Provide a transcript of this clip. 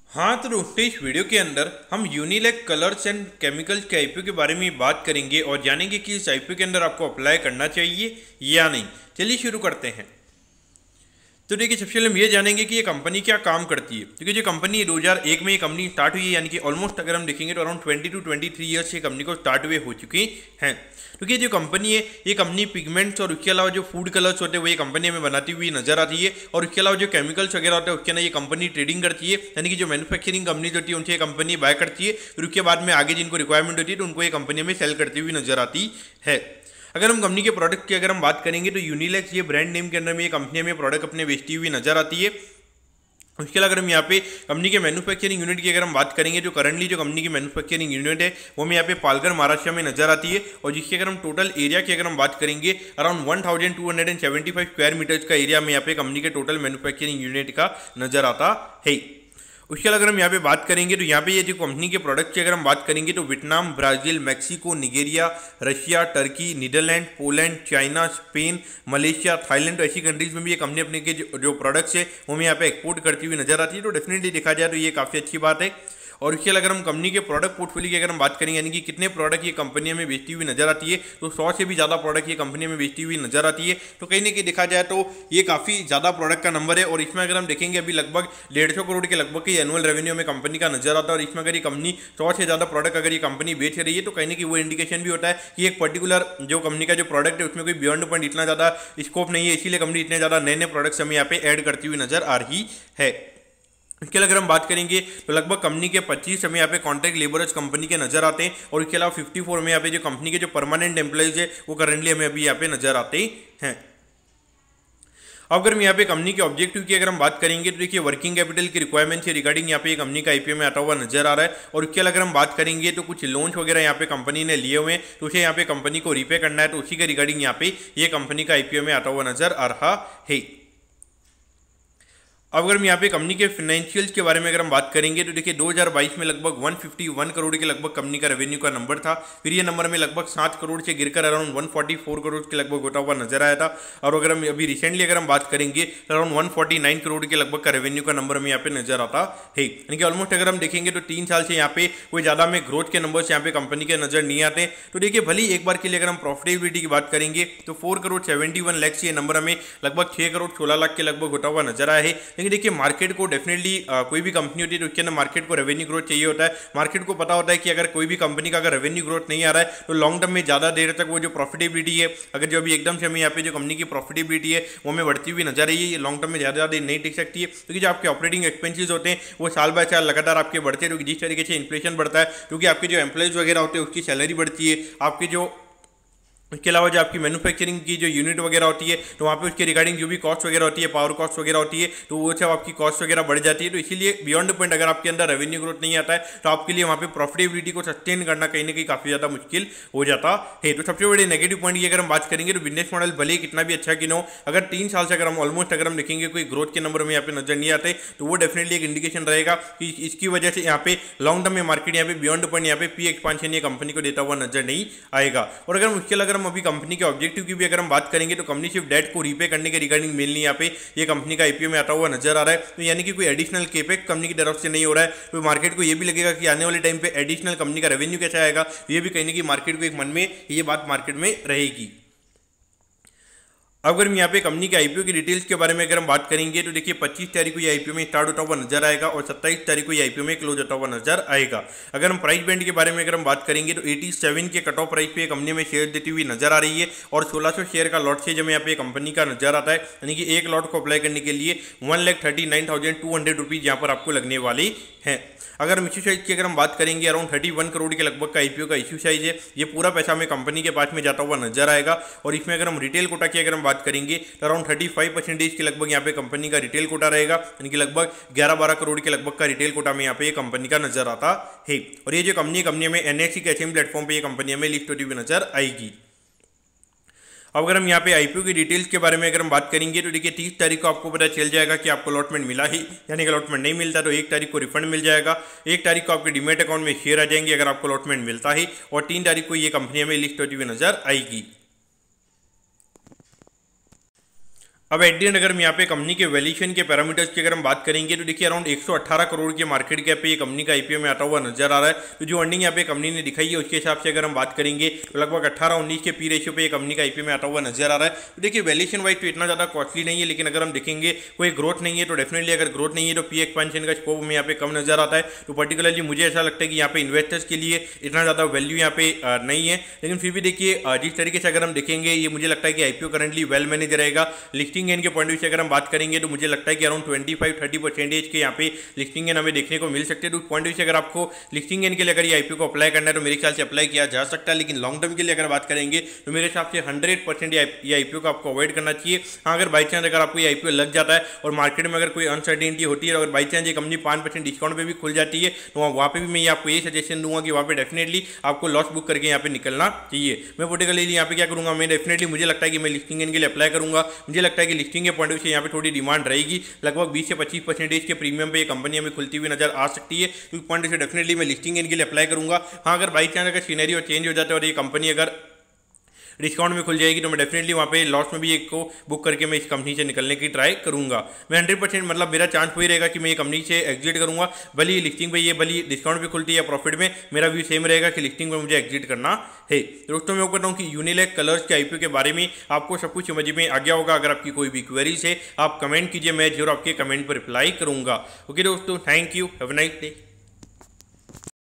हाँ, तो दोस्तों इस वीडियो के अंदर हम यूनिलैक कलर्स एंड केमिकल्स के आईपीओ के बारे में बात करेंगे और जानेंगे कि इस आईपीओ के अंदर आपको अप्लाई करना चाहिए या नहीं। चलिए शुरू करते हैं। तो देखिए, सबसे पहले हम ये जानेंगे कि ये कंपनी क्या काम करती है। क्योंकि जो कंपनी 2001 में ये कंपनी स्टार्ट हुई है, यानी कि ऑलमोस्ट अगर हम देखेंगे तो अराउंड 20 to 23 ईयर्स ये कंपनी को स्टार्ट हुए हो चुकी हैं। क्योंकि जो कंपनी है, ये कंपनी पिगमेंट्स और उसके अलावा जो फूड कलर्स होते हैं वो ये कंपनी हमें बनाती हुई नजर आती है। और उसके अलावा जो केमिकल्स वगैरह होते हैं उसके अंदर ये कंपनी ट्रेडिंग करती है, यानी कि जो मैन्युफैक्चरिंग कंपनी होती है उनसे ये कंपनी बाय करती है। फिर उसके बाद में आगे जिनको रिक्वायरमेंट होती है तो उनको ये कंपनी में सेल करती हुई नजर आती है। अगर हम कंपनी के प्रोडक्ट की अगर हम बात करेंगे तो यूनिलैक्स ये ब्रांड नेम के अंदर में ये कंपनी में प्रोडक्ट अपने बेचती हुई नजर आती है। उसके अलावा अगर हम यहाँ पे कंपनी के मैन्युफैक्चरिंग यूनिट की अगर हम बात करेंगे, जो करंटली जो कंपनी की मैन्युफैक्चरिंग यूनिट है वो हमें यहाँ पे पालघर महाराष्ट्र में नजर आती है। और जिसकी अगर हम टोटल एरिया की अगर हम बात करेंगे, अराउंड 1275 स्क्वायर मीटर्स का एरिया में यहाँ पे कंपनी के टोटल मैन्युफैक्चरिंग यूनिट का नजर आता है। उसके अलावा अगर हम यहाँ पे बात करेंगे तो यहाँ पे ये जो कंपनी के प्रोडक्ट की अगर हम बात करेंगे तो Vietnam, Brazil, Mexico, Nigeria, Russia, Turkey, Netherland, Poland, China, Spain, Malaysia, Thailand, तो ऐसी कंट्रीज में भी ये कंपनी अपने के जो प्रोडक्ट्स है वो हमें यहाँ पे एक्सपोर्ट करती हुई नजर आती है। तो डेफिनेटली देखा जाए तो ये काफ़ी अच्छी बात है। और इसके अलावा अगर हम कंपनी के प्रोडक्ट पोर्टफोलियो की अगर हम बात करेंगे, यानी कि कितने प्रोडक्ट ये कंपनी में बेचती हुई नजर आती है, तो 100 से भी ज़्यादा प्रोडक्ट ये कंपनी में बेचती हुई नजर आती है। तो कहीं ना कहीं देखा जाए तो ये काफ़ी ज़्यादा प्रोडक्ट का नंबर है। और इसमें अगर हम देखेंगे अभी लगभग 150 करोड़ के लगभग की एनुअल रेवेन्यू में कंपनी का नजर आता है। और इसमें अगर ये कंपनी 100 से ज़्यादा प्रोडक्ट अगर ये कंपनी बेच रही है तो कहीं ना कहीं वो इंडिकेशन भी होता है कि एक पर्टिकुलर जो कंपनी का जो प्रोडक्ट है उसमें कोई बियॉन्ड पॉइंट इतना ज़्यादा स्कोप नहीं है, इसीलिए कंपनी इतने ज़्यादा नए नए प्रोडक्ट्स हमें यहाँ पे ऐड करती हुई नजर आ रही है। इसके अलावा अगर हम बात करेंगे तो लगभग कंपनी के 25 हमें यहाँ पे कॉन्ट्रैक्ट लेबरर्स कंपनी के नजर आते हैं। और इसके अलावा 54 में यहाँ पे जो कंपनी के जो परमानेंट एम्प्लॉइज है वो करंटली हमें अभी यहाँ पे नजर आते हैं। अब अगर हम यहाँ पे कंपनी के ऑब्जेक्टिव की अगर हम बात करेंगे तो देखिए, वर्किंग कैपिटल की रिक्वायरमेंट से रिगार्डिंग यहाँ पे कंपनी का आईपीओ में आता हुआ नजर आ रहा है। और उसके अलावा अगर हम बात करेंगे तो कुछ लोन्स वगैरह यहाँ पे कंपनी ने लिए हुए हैं, तो उसे यहाँ पे कंपनी को रीपे करना है, तो उसी के रिगार्डिंग यहाँ पे ये कंपनी का आईपीओ में आता हुआ नजर आ रहा है। अब अगर हम यहाँ पे कंपनी के फाइनेंशियल्स के बारे में अगर हम बात करेंगे तो देखिए, 2022 में लगभग 151 करोड़ के लगभग कंपनी का रेवेन्यू का नंबर था। फिर ये नंबर में लगभग 7 करोड़ से गिरकर अराउंड 144 करोड़ के लगभग होता हुआ नजर आया था। और अगर हम अभी रिसेंटली अगर हम बात करेंगे तो अराउंड 149 करोड़ के लगभग का रेवेन्यू का नंबर हमें यहाँ पे नजर आता है। यानी कि ऑलमोस्ट अगर हम देखेंगे तो 3 साल से यहाँ पे कोई ज़्यादा में ग्रोथ के नंबर्स यहाँ पे कंपनी के नजर नहीं आते। तो देखिए, भले एक बार के लिए अगर हम प्रॉफिटेबिलिटी की बात करेंगे तो 4 करोड़ 71 लाख से ये नंबर हमें लगभग 6 करोड़ 16 लाख के लगभग होता हुआ नजर आया है। लेकिन देखिए, मार्केट को डेफिनेटली कोई भी कंपनी होती है तो उसके अंदर मार्केट को रेवेन्यू ग्रोथ चाहिए होता है। मार्केट को पता होता है कि अगर कोई भी कंपनी का अगर रेवेन्यू ग्रोथ नहीं आ रहा है तो लॉन्ग टर्म में ज़्यादा देर तक वो जो प्रॉफिटेबिलिटी है, अगर जो अभी एकदम से हमें यहाँ पे जो कंपनी की प्रॉफिटेबिलिटी है वो हमें बढ़ती हुई नजर रही है, ये लॉन्ग टर्म में ज़्यादा देर नहीं टिक सकती है। क्योंकि जो आपके ऑपरेटिंग एक्सपेंसेस होते हैं वो साल बाय साल लगातार आपके बढ़ते हैं, जिस तरीके से इन्फ्लेशन बढ़ता है, क्योंकि आपके जो एम्प्लॉयज वगैरह होते हैं उसकी सैलरी बढ़ती है, आपके जो इसके अलावा जो आपकी मैन्युफैक्चरिंग की जो यूनिट वगैरह होती है तो वहाँ पे उसके रिगार्डिंग जो भी कॉस्ट वगैरह होती है, पावर कॉस्ट वगैरह होती है, तो वो सब आपकी कॉस्ट वगैरह बढ़ जाती है। तो इसीलिए बियॉन्ड पॉइंट अगर आपके अंदर रेवेन्यू ग्रोथ नहीं आता है तो आपके लिए वहाँ पे प्रॉफिटेबिलिटी को सस्टेन करना कहीं ना कहीं काफ़ी ज़्यादा मुश्किल हो जाता है। तो सबसे बड़े नेगेटिव पॉइंट ये अगर हम बात करेंगे तो बिजनेस मॉडल भले ही कितना भी अच्छा कि ना हो, अगर 3 साल से अगर हम ऑलमोस्ट अगर हम देखेंगे कोई ग्रोथ के नंबर में यहाँ पे नजर नहीं आते तो वो डेफिनेटली एक इंडिकेशन रहेगा कि इसकी वजह से यहाँ पे लॉन्ग टर्म में मार्केट यहाँ पे बियॉन्ड पॉइंट यहाँ पे पी एक्सपांशन ये कंपनी को देता हुआ नजर नहीं आएगा। और अगर मुश्किल अगर हम अभी कंपनी के ऑब्जेक्टिव की भी अगर हम बात करेंगे तो कंपनी सिर्फ डेट को रीपे करने के रिगार्डिंग मेनली यहाँ पे ये कंपनी का आईपीओ में आता हुआ नजर आ रहा है। तो यानी कि कोई एडिशनल केपेक्स कंपनी की तरफ से नहीं हो रहा है। तो मार्केट को ये भी लगेगा कि आने वाले टाइम पे एडिशनल कंपनी का रेवेन्यू कैसा आएगा, ये भी कहीं ना कहीं मार्केट को एक मन में ये बात मार्केट में रहेगी। अगर हम यहाँ पे कंपनी के आईपीओ की डिटेल्स के बारे में अगर हम बात करेंगे तो देखिए, 25 तारीख को ये आईपीओ में स्टार्ट होता हुआ नजर आएगा और 27 तारीख को ये आईपीओ में क्लोज होता हुआ नजर आएगा। अगर हम प्राइस बैंड के बारे में अगर हम बात करेंगे तो 87 के कट ऑफ प्राइस पे कंपनी में शेयर देती हुई नजर आ रही है। और 1600 शेयर का लॉट सेज हमें यहाँ पे कंपनी का नजर आता है, यानी कि एक लॉट को अप्लाई करने के लिए 1,39,200 रुपीज़ यहाँ पर आपको लगने वाली हैं। अगर हम इश्यू साइज की अगर हम बात करेंगे, अराउंड 31 करोड़ के लगभग का आईपीओ का इश्यू साइज है। ये पूरा पैसा हमें कंपनी के पास में जाता हुआ नजर आएगा। और इसमें अगर हम रिटेल कोटा की अगर हम बात करेंगे तो अराउंड 35% के लगभग यहाँ पे कंपनी का रिटेल कोटा रहेगा, यानी कि लगभग 11-12 करोड़ के लगभग का रिटेल कोटा में यहाँ पे कंपनी का नजर आता है। और ये जो कंपनी में एनएससी के एचएम प्लेटफॉर्म पे ये कंपनी हमें लिस्ट होती हुई नजर आएगी। अब अगर हम यहाँ पे आईपीओ की डिटेल्स के बारे में अगर हम बात करेंगे तो देखिए, 30 तारीख को आपको पता चल जाएगा कि आपको अलॉटमेंट मिला ही, यानी कि अलॉटमेंट नहीं मिलता तो 1 तारीख को रिफंड मिल जाएगा। 1 तारीख को आपके डीमेट अकाउंट में शेयर आ जाएंगे अगर आपको अलॉटमेंट मिलता है। और 3 तारीख को ये कंपनी हमें लिस्ट होती हुई नजर आएगी। अब एट दी एंड अगर हम यहाँ पे कंपनी के वैल्यूएशन के पैरामीटर्स की अगर हम बात करेंगे तो देखिए अराउंड 118 करोड़ के मार्केट कैप पे ये कंपनी का आईपीओ में आता हुआ नजर आ रहा है। तो जो अर्निंग यहाँ पे कंपनी ने दिखाई है उसके हिसाब से अगर हम बात करेंगे तो लगभग 18-19 के पी रेशियो पे ये कंपनी का आईपीओ में आता हुआ नजर आ रहा है। तो देखिए वैल्यूएशन वाइज तो इतना ज़्यादा कॉस्टली नहीं है, लेकिन अगर हम देखेंगे कोई ग्रोथ नहीं है तो डेफिनेटली अगर ग्रोथ नहीं है तो पी एक्सपेंशन का स्कोप हमें यहाँ पे कम नजर आता है। तो पर्टिकुलरली मुझे ऐसा लगता है कि यहाँ पे इन्वेस्टर्स के लिए इतना ज़्यादा वैल्यू यहाँ पे नहीं है, लेकिन फिर भी देखिए जिस तरीके से अगर हम देखेंगे ये मुझे लगता है कि आईपीओ करंटली वेल मैनेज रहेगा। लिस्टिंग गेन के पॉइंट ऑफ व्यू से अगर हम बात करेंगे तो मुझे लगता है कि अराउंड 25-30% के यहाँ पे लिस्टिंग गेन हमें देखने को मिल सकते हैं। तो पॉइंट ऑफ व्यू से अगर आपको लिस्टिंग गेन के लिए अगर ये आईपीओ को अप्लाई करना है तो मेरे ख्याल से अप्लाई किया जा सकता है, लेकिन लॉन्ग टर्म के लिए अगर बात करेंगे तो मेरे हिसाब से 100% ये आईपीओ को आपको अवॉइड करना चाहिए। हाँ, अगर बाई चांस अगर आपको ये आईपीओ लग जाता है और मार्केट में अगर कोई अनसर्टेनिटी होती है और अगर बाई चांस ये कंपनी 5% डिस्काउंट पे भी खुल जाती है तो वहाँ पे भी मैं आपको ये सजेशन दूंगा कि वहाँ पे डेफिनेटली आपको लॉस बुक करके यहाँ पे निकलना चाहिए। मैं पर्टिकुलरली यहाँ पे क्या करूँगा, मैं डेफिनेटली मुझे लगता है कि मैं लिस्टिंग गेन के लिए अप्लाई करूँगा। मुझे लगता है कि लिस्टिंग के पॉइंट ऑफ व्यू से यहाँ पे थोड़ी डिमांड रहेगी, लगभग 20 से 25% के प्रीमियम पे ये कंपनी हमें खुलती हुई नजर आ सकती है। तो पॉइंट से डेफिनेटली मैं लिस्टिंग गेन के लिए अप्लाई करूँगा। हाँ, अगर बाई चांस अगर सीनरियो चेंज हो जाता है और ये कंपनी अगर डिस्काउंट में खुल जाएगी तो मैं डेफिनेटली वहाँ पे लॉस में भी एक को बुक करके मैं इस कंपनी से निकलने की ट्राई करूँगा। मैं 100% मतलब मेरा चांस वही रहेगा कि मैं ये कंपनी से एग्जिट करूँगा, भले ही लिस्टिंग पे ये भले डिस्काउंट पे खुलती है या प्रॉफिट में, मेरा व्यू सेम रहेगा कि लिस्टिंग पे मुझे एग्जिट करना है। दोस्तों मैं कहता हूँ कि यूनिलैक कलर्स के आईपीओ के बारे में आपको सब कुछ समझ में आ गया होगा। अगर आपकी कोई भी क्वेरीज है आप कमेंट कीजिए, मैं जरूर आपके कमेंट पर रिप्लाई करूँगा। ओके दोस्तों, thank you, have a nice day.